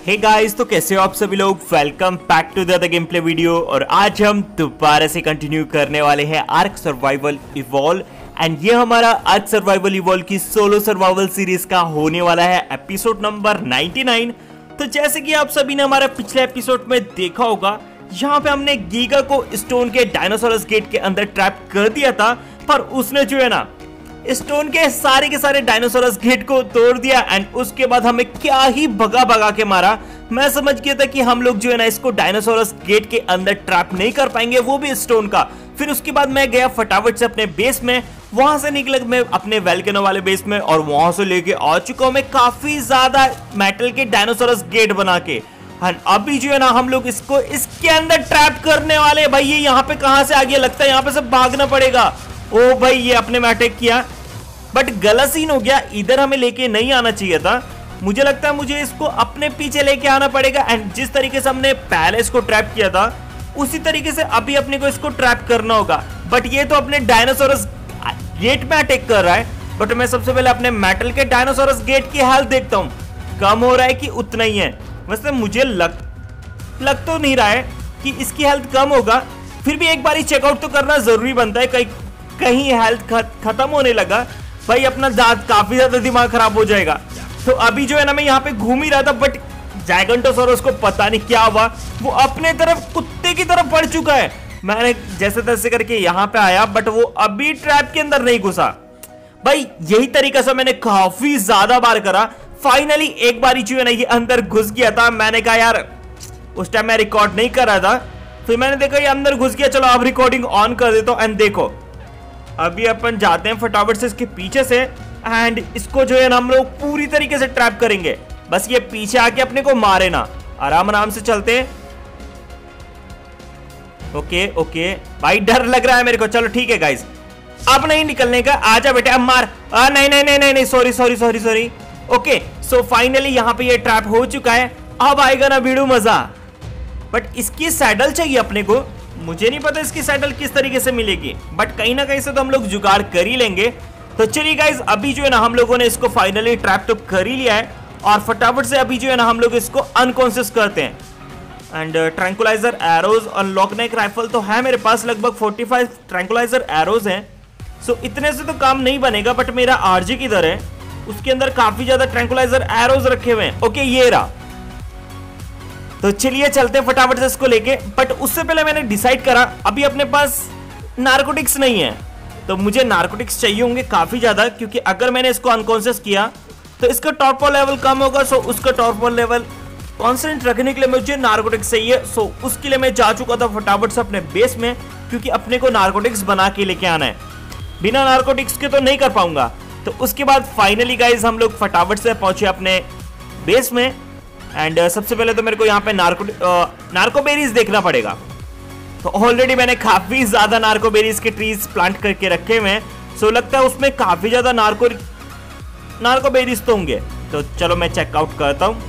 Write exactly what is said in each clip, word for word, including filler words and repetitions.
Hey guys, तो कैसे हो आप सभी लोग। Welcome back to the game play video. और आज हम दोबारा से कंटिन्यू करने वाले हैं आर्क सर्वाइवल इवॉल्व। एंड ये हमारा आर्क सर्वाइवल इवॉल्व की सोलो सर्वाइवल सीरीज का होने वाला है एपिसोड नंबर निन्यानवे। तो जैसे कि आप सभी ने हमारा पिछले एपिसोड में देखा होगा, यहाँ पे हमने गीगा को स्टोन के डायनासोरस गेट के अंदर ट्रैप कर दिया था, पर उसने जो है ना स्टोन के सारे के सारे डायनासोरस गेट को तोड़ दिया। एंड उसके बाद हमें क्या ही भगा भगा के मारा। मैं समझ गया था कि हम लोग जो है ना इसको डायनासोरस गेट के अंदर ट्रैप नहीं कर पाएंगे, वो भी स्टोन का। फिर उसके बाद मैं गया फटाफट से अपने बेस में, वहां से निकला मैं अपने वेल्केनो वाले बेस में, और वहां से लेके आ चुका हूं मैं काफी ज्यादा मेटल के डायनासोरस गेट बना के। अभी जो है ना हम लोग इसको इसके अंदर ट्रैप करने वाले। भाई ये यहाँ पे कहां से आ गया, लगता है यहाँ पे से भागना पड़ेगा। ओ भाई ये अपने में अटैक किया, बट गलत सीन हो गया। इधर हमें लेके नहीं आना चाहिए था। मुझे लगता है मुझे इसको अपने पीछे लेके आना पड़ेगा। एंड जिस तरीके से हमने पहले इसको ट्रैप किया था, उसी तरीके से अभी अपने को इसको ट्रैप करना होगा। बट ये तो अपने डायनासोरस गेट में अटैक कर रहा है। बट मैं सबसे पहले अपने मेटल के डायनासोरस गेट की हेल्थ देखता हूँ, कम हो रहा है कि उतना ही है। वैसे मुझे लग लग तो नहीं रहा है कि इसकी हेल्थ कम होगा। फिर भी एक बार चेकआउट तो करना जरूरी बनता है, कहीं कहीं हेल्थ खत्म होने लगा भाई अपना दांत काफी ज्यादा दिमाग खराब हो जाएगा। तो अभी जो है ना मैं यहाँ पे घूम ही रहा था, बट जायगंटोसोरस को पता नहीं क्या हुआ, वो अपने तरफ कुत्ते की तरफ बढ़ चुका है। मैंने जैसे तैसे करके यहाँ पे आया, बट वो अभी ट्रैप के अंदर नहीं घुसा। भाई यही तरीका से मैंने काफी ज्यादा बार करा। फाइनली एक बारी जो है ना ये अंदर घुस गया था। मैंने कहा यार, उस टाइम मैं रिकॉर्ड नहीं कर रहा था, फिर मैंने देखा ये अंदर घुस गया, चलो अब रिकॉर्डिंग ऑन कर देता हूँ। एंड देखो अभी अपन जाते हैं फटाफट से इसके पीछे से, एंड इसको जो है ना हम लोग पूरी तरीके से ट्रैप करेंगे। बस ये पीछे आके अपने को मारे ना, आराम आराम से चलते हैं। ओके ओके भाई डर लग रहा है मेरे को। चलो ठीक है गाइस, अब नहीं निकलने का, आजा बेटे अब मार। आ, नहीं नहीं नहीं नहीं नहीं sorry sorry sorry sorry okay so finally यहाँ पे ये ट्रैप हो चुका है। अब आएगा ना वीडियो मजा। बट इसकी सैडल चाहिए अपने को। मुझे नहीं पता इसकी सैडल किस तरीके से मिलेगी, बट कहीं ना कहीं से तो हम लोग जुगाड़ कर ही लेंगे। तो चलिए गाइस, अभी जो है ना हम लोगों ने इसको फाइनली ट्रैप तो कर ही लिया है, और फटाफट से अभी जो है ना हम लोग इसको अनकॉन्शियस करते हैं। एंड ट्रैंकुलाइजर एरोज अनलॉकने एक राइफल तो है मेरे पास, लगभग पैंतालीस ट्रैंकुलाइजर एरोज हैं। सो इतने से तो काम नहीं बनेगा, बट मेरा आरजी किधर है, उसके अंदर काफी ज्यादा ट्रैंकुलाइजर एरोज रखे हुए हैं। ओके ये रहा। तो चलिए चलते हैं फटाफट से इसको लेके। बट उससे पहले मैंने डिसाइड करा, अभी अपने पास नारकोटिक्स नहीं है, तो मुझे नारकोटिक्स चाहिए होंगे काफी ज्यादा, क्योंकि अगर मैंने इसको अनकॉन्शियस किया तो इसका टॉर्पो लेवल कम होगा। सो उसका टॉर्पो लेवल कांस्टेंट रखने के लिए मुझे नारकोटिक्स चाहिए। सो उसके लिए मैं जा चुका था फटाफट से अपने बेस में, क्योंकि अपने को नारकोटिक्स बना के लेके आना है। बिना नारकोटिक्स के तो नहीं कर पाऊंगा। तो उसके बाद फाइनली गाइज हम लोग फटाफट से पहुंचे अपने बेस में। एंड uh, सबसे पहले तो मेरे को यहाँ पे नार्को नार्कोबेरीज देखना पड़ेगा। तो ऑलरेडी मैंने काफी ज्यादा नार्कोबेरीज के ट्रीज प्लांट करके रखे हुए हैं। सो लगता है उसमें काफी ज्यादा नार्को नार्कोबेरीज तो होंगे। तो चलो मैं चेकआउट करता हूँ।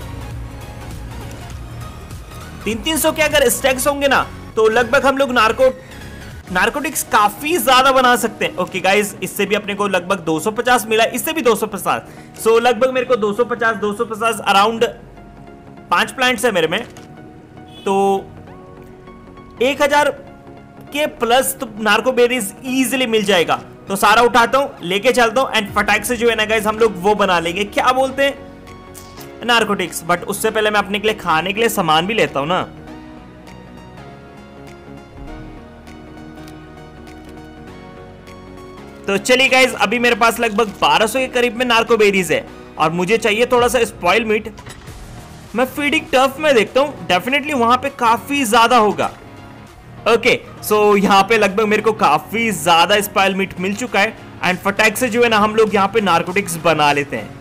तीन तीन सौ के अगर स्टैक्स होंगे ना, तो लगभग हम लोग नार्को नार्कोटिक्स काफी ज्यादा बना सकते हैं। ओके गाइज, इससे भी अपने को लगभग दो सौ पचास मिला, इससे भी दो सौ पचास। सो लगभग मेरे को दो सौ पचास दो सौ पचास अराउंड पांच प्लांट्स है मेरे में। तो एक हजार के प्लस तो नार्कोबेरीज इजीली मिल जाएगा। तो सारा उठाता हूं, लेके चलता हूं, एंड फटाक से जो है ना गाइस हम लोग वो बना लेंगे, क्या बोलते हैं, नार्कोटिक्स। बट उससे पहले मैं अपने के लिए खाने के लिए सामान भी लेता हूं ना। तो चलिए गाइस, अभी मेरे पास लगभग बारह सौ के करीब में नार्कोबेरीज है, और मुझे चाहिए थोड़ा सा स्पॉइल मीट। मैं फीडिंग टर्फ में देखता हूं, डेफिनेटली वहां पे काफी ज्यादा होगा। ओके सो यहाँ पे लगभग मेरे को काफी ज्यादा स्पॉइल मीट मिल चुका है। एंड फटाक से जो है ना हम लोग यहाँ पे नार्कोटिक्स बना लेते हैं।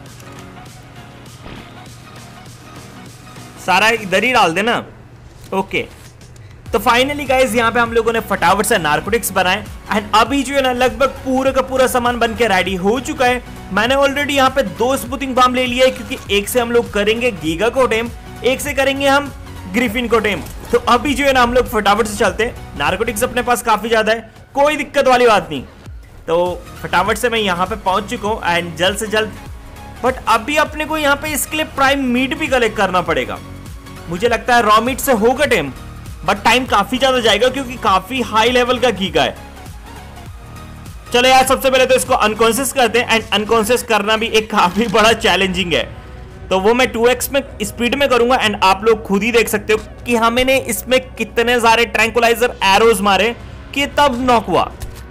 सारा इधर ही डाल देना। ओके तो फाइनली गाइस यहाँ पे हम लोगों ने फटाफट से नार्कोटिक्स बनाए। एंड अभी जो है ना लगभग पूरा का पूरा सामान बन के रेडी हो चुका है। मैंने ऑलरेडी यहाँ पे दो स्मूथिंग बाम ले लिया है, क्योंकि एक से हम लोग करेंगे गीगा को टेम, एक से करेंगे हम ग्रिफिन को टेम। तो अभी जो है ना हम लोग फटाफट से चलते हैं। नार्कोटिक्स अपने पास काफी ज्यादा है, कोई दिक्कत वाली बात नहीं। तो फटाफट से मैं यहाँ पे पहुंच चुका हूँ, एंड जल्द से जल्द। बट अभी अपने को यहाँ पे इसके लिए प्राइम मीट भी कलेक्ट करना पड़ेगा। मुझे लगता है रॉ मीट से होगा टेम, बट टाइम काफी ज्यादा जाएगा क्योंकि काफी हाई लेवल का गीगा है। चलो यार, सबसे पहले तो इसको अनकॉन्शियस करते हैं, एंड अनकॉन्शियस करना भी एक काफी बड़ा चैलेंजिंग है, तो वो मैं टू एक्स में स्पीड में करूंगा। एंड आप लोग खुद ही देख सकते हो कि हमने इसमें कितने सारे ट्रैंकुलाइजर एरोज मारे कि तब नॉक हुआ।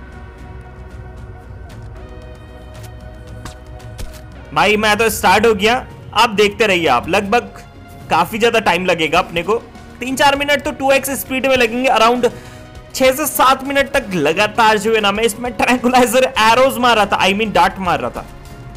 भाई मैं तो स्टार्ट हो गया, आप देखते रहिए। आप लगभग काफी ज्यादा टाइम लगेगा अपने को, तीन चार मिनट तो टू एक्स स्पीड में लगेंगे। अराउंड छह से सात मिनट तक लगातार जो है ना मैं इसमें ट्रैंकुलाइजर एरोज मार रहा था, आई मीन डार्ट मार रहा था।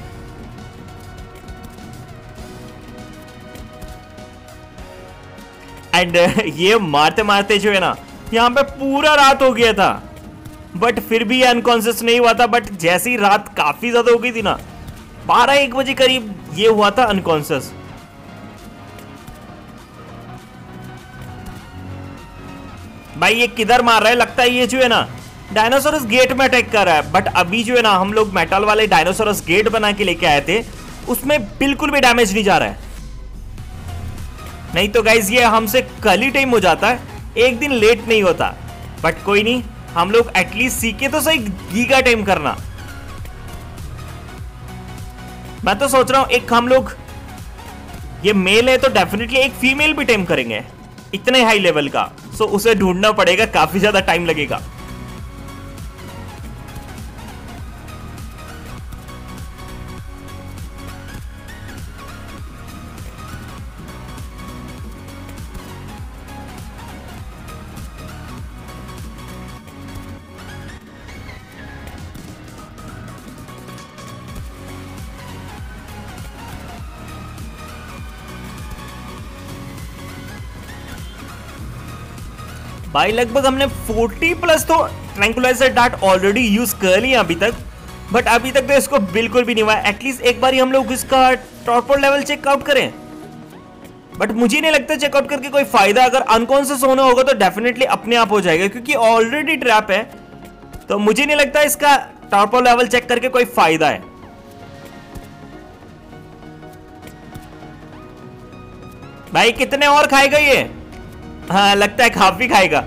एंड ये मारते मारते जो है ना यहाँ पे पूरा रात हो गया था, बट फिर भी ये अनकॉन्शियस नहीं हुआ था। बट जैसे ही रात काफी ज्यादा हो गई थी ना, बारह एक बजे करीब ये हुआ था अनकॉन्शियस। भाई ये किधर मार रहा है? लगता है ये जो है ना डायनासोरस गेट में अटैक कर रहा है, बट अभी जो है ना हम लोग मेटल वाले डायनासोरस गेट बना के लेके आए थे, उसमें बिल्कुल भी डैमेज नहीं जा रहा है। नहीं तो गाइज ये हमसे कल ही टाइम हो जाता है, एक दिन लेट नहीं होता। बट कोई नहीं, हम लोग एटलीस्ट सीखे तो सही गीगा टाइम करना। मैं तो सोच रहा हूं एक हम लोग, ये मेल है तो डेफिनेटली एक फीमेल भी टाइम करेंगे इतने हाई लेवल का, सो उसे ढूंढना पड़ेगा, काफी ज्यादा टाइम लगेगा। भाई लगभग हमने चालीस प्लस तो ट्रैंकुलाइजर डार्ट ऑलरेडी यूज कर लिया अभी तक, बट अभी तक तो इसको बिल्कुल भी नहीं हुआ। एटलीस्ट एक बार ही हम लोग इसका टॉर्पोड लेवल चेकआउट करें, बट मुझे नहीं लगता चेकआउट करके कोई फायदा। अगर अनकॉन्शियस होना होगा तो डेफिनेटली अपने आप हो जाएगा, क्योंकि ऑलरेडी ट्रैप है। तो मुझे नहीं लगता इसका टॉर्पोड लेवल चेक करके कोई फायदा है। भाई कितने और खाएगा ये? हाँ लगता है काफी खाएगा।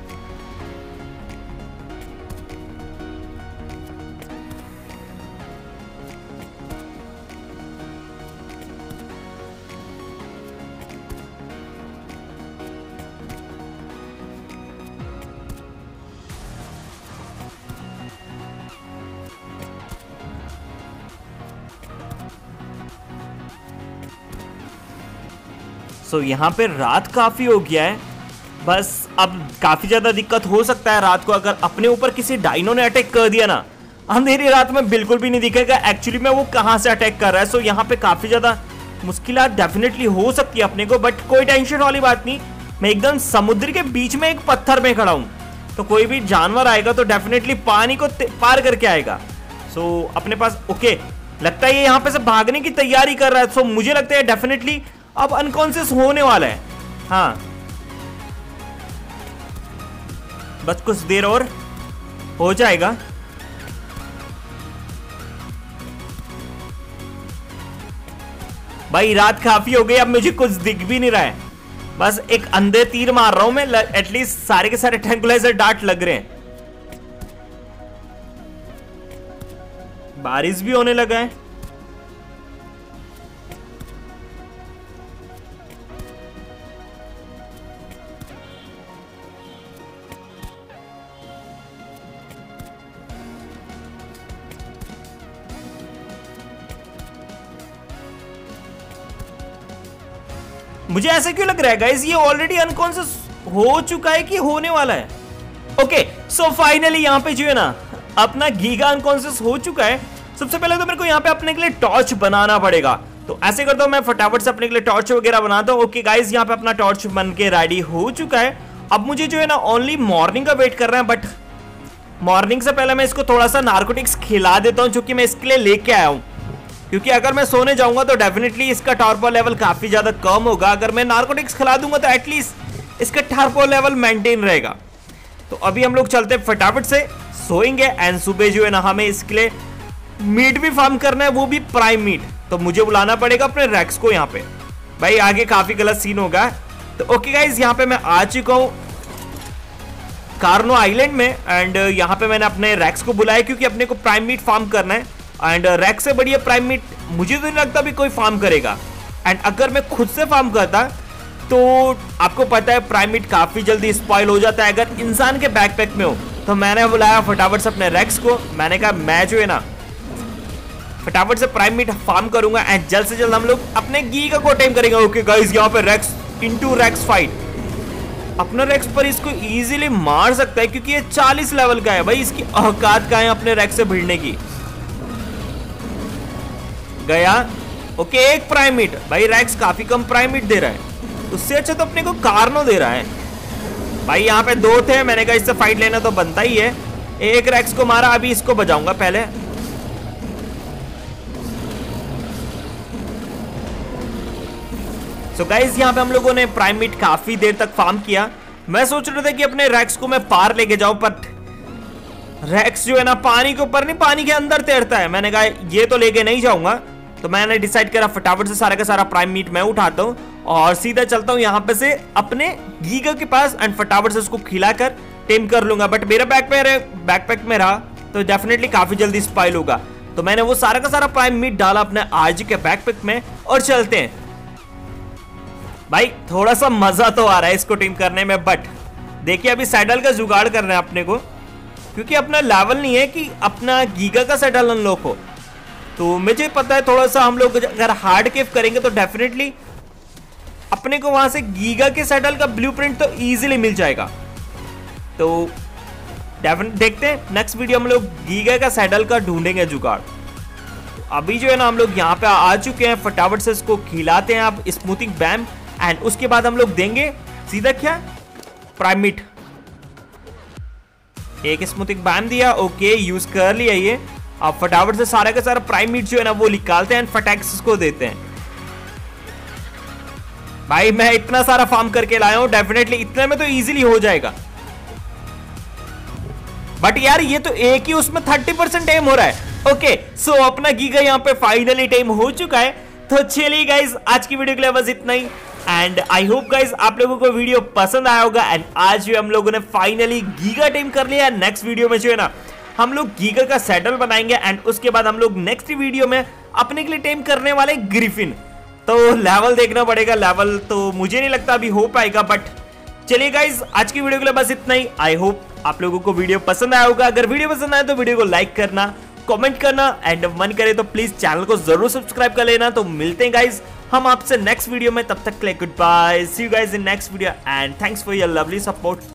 सो so, यहां पे रात काफी हो गया है, बस अब काफी ज्यादा दिक्कत हो सकता है रात को। अगर अपने ऊपर किसी डायनो ने अटैक कर दिया ना, अंधेरी रात में बिल्कुल भी नहीं दिखेगा एक्चुअली में वो कहां से अटैक कर रहा है। सो यहाँ पे काफी ज्यादा मुश्किलात डेफिनेटली हो सकती है अपने को, बट कोई टेंशन वाली बात नहीं। मैं एकदम समुद्र के बीच में एक पत्थर में खड़ा हूं, तो कोई भी जानवर आएगा तो डेफिनेटली पानी को पार करके आएगा। सो अपने पास ओके, लगता है ये यहाँ पे से भागने की तैयारी कर रहा है। सो मुझे लगता है डेफिनेटली अब अनकॉन्शियस होने वाला है। हाँ बस कुछ देर और हो जाएगा। भाई रात काफी हो गई, अब मुझे कुछ दिख भी नहीं रहा है, बस एक अंधे तीर मार रहा हूं मैं। एटलीस्ट सारे के सारे ट्रैंकुलाइजर डार्ट लग रहे हैं। बारिश भी होने लगा है। मुझे ऐसा क्यों लग रहा है गाइस, ये ऑलरेडी अनकॉन्शियस हो चुका है कि होने वाला है। ओके सो फाइनली यहाँ पे जो है ना अपना गीगा अनकॉन्शियस हो चुका है। सबसे पहले तो मेरे को यहाँ पे अपने के लिए टॉर्च बनाना पड़ेगा, तो ऐसे करता हूँ मैं फटाफट से अपने के लिए टॉर्च वगैरह बनाता हूँ। ओके गाइस, यहाँ पे अपना टॉर्च बन के रेडी हो चुका है। अब मुझे जो है ना ओनली मॉर्निंग का वेट कर रहा है, बट मॉर्निंग से पहले मैं इसको थोड़ा सा नार्कोटिक्स खिला देता हूँ, जो कि मैं इसके लिए लेके आया हूँ। क्योंकि अगर मैं सोने जाऊंगा तो डेफिनेटली इसका टार्पो लेवल काफी ज्यादा कम होगा। अगर मैं नार्कोटिक्स खिला दूंगा तो एटलीस्ट इसका टार्पो लेवल मेंटेन रहेगा। तो अभी हम लोग चलते फटाफट से सोएंगे, एंड सुबह जो है ना हमें इसके लिए मीट भी फार्म करना है, वो भी प्राइम मीट। तो मुझे बुलाना पड़ेगा अपने रेक्स को यहाँ पे। भाई आगे काफी गलत सीन होगा, तो ओके गाइज, यहाँ पे मैं आ चुका हूँ कार्नो आइलैंड में एंड यहाँ पे मैंने अपने रैक्स को बुलाया क्योंकि अपने को प्राइम मीट फार्म करना है एंड रैक्स से बढ़िया प्राइम मीट मुझे तो नहीं लगता भी कोई फार्म करेगा। एंड अगर मैं खुद से फार्म करता तो आपको पता है प्राइम मीट काफी जल्दी स्पॉइल हो जाता है अगर इंसान के बैकपैक में हो। तो मैंने बुलाया फटाफट से अपने रैक्स को, मैंने कहा मैं जो है ना फटाफट से प्राइम मीट फार्म करूंगा एंड जल्द से जल्द हम लोग अपने गीगा को टेम करेंगे। ओके गाइस, यहाँ पे रैक्स इनटू रैक्स फाइट। अपना रैक्स पर इसको इजीली मार सकता है क्योंकि ये चालीस लेवल का है भाई, इसकी औकात का है अपने रैक्स से भिड़ने की। गया ओके, एक प्राइम मीट भाई, रैक्स काफी कम प्राइम मीट दे रहा है, उससे अच्छा तो अपने को कार्नो दे रहा है भाई। यहाँ पे दो थे, मैंने कहा इससे फाइट लेना तो बनता ही है। एक रैक्स को मारा, अभी इसको बजाऊंगा पहले। सो गाइस, यहाँ पे हम लोगों ने प्राइम मीट काफी देर तक फार्म किया। मैं सोच रहा था कि अपने रैक्स को मैं पार लेके जाऊं, पर रैक्स जो है ना पानी के ऊपर नहीं पानी के अंदर तैरता है। मैंने कहा ये तो लेके नहीं जाऊंगा, तो मैंने डिसाइड करा फटाफट से सारा का सारा प्राइम मीट मैं उठाता हूँ और सीधा चलता हूँ यहाँ पे से अपने गीगा के पास एंड फटाफट से उसको खिलाकर टेम कर लूंगा। बट मेरा बैक में बैकपैक में रहा तो डेफिनेटली काफी जल्दी स्पॉइल होगा। तो मैंने वो सारा का सारा प्राइम मीट डाला अपने आरजी के बैकपैक में और चलते हैं भाई। थोड़ा सा मजा तो आ रहा है इसको टीम करने में, बट देखिए अभी सैडल का जुगाड़ करना है अपने को क्योंकि अपना लेवल नहीं है कि अपना गीगा का सैडल अनलॉक हो। तो मुझे पता है थोड़ा सा हम लोग अगर हार्ड केव करेंगे तो डेफिनेटली अपने को वहां से गीगा के सैडल का ब्लूप्रिंट तो इजीली मिल जाएगा। तो डेफिनेट देखते हैं नेक्स्ट वीडियो हम लोग गीगा का सैडल का ढूंढेंगे जुगाड़। अभी जो है ना हम लोग यहाँ पे आ चुके हैं, फटाफट से इसको खिलाते हैं आप स्मूथिंग बैम एंड उसके बाद हम लोग देंगे सीधा क्या प्राइम मीट। एक स्मूथिंग बैम दिया, ओके यूज कर लिया ये। अब फटाफट से सारा का सारा प्राइम मीट जो है ना वो निकालते हैं, फटैक्स को देते हैं। भाई मैं इतना सारा फार्म करके लाया हूं, डेफिनेटली इतने में तो इजीली हो जाएगा। बट यार ये तो एक ही उसमें थर्टी परसेंट टेम हो रहा है। ओके सो अपना गीगा यहाँ पे फाइनली टेम हो चुका है। तो चलिए गाइज आज की वीडियो के लिए बस इतना ही एंड आई होप गाइज आप लोगों को वीडियो पसंद आया होगा। एंड आज जो हम लोगों ने फाइनली गीगा टेम कर लिया। नेक्स्ट वीडियो में जो है ना हम लोग गीगा का सैडल बनाएंगे एंड उसके बाद हम लोग नेक्स्ट वीडियो में अपने के लिए टेम करने वाले ग्रिफिन। तो लेवल देखना पड़ेगा, लेवल तो मुझे नहीं लगता अभी हो पाएगा। बट चलिए गाइज आज की वीडियो के लिए बस इतना ही। आई होप आप लोगों को वीडियो पसंद आया होगा। अगर वीडियो पसंद आया तो वीडियो को लाइक करना, कमेंट करना एंड मन करे तो प्लीज चैनल को जरूर सब्सक्राइब कर लेना। तो मिलते हैं गाइज हम आपसे नेक्स्ट वीडियो में, तब तक के लिए good bye, see you guys in next video and thanks for your lovely support.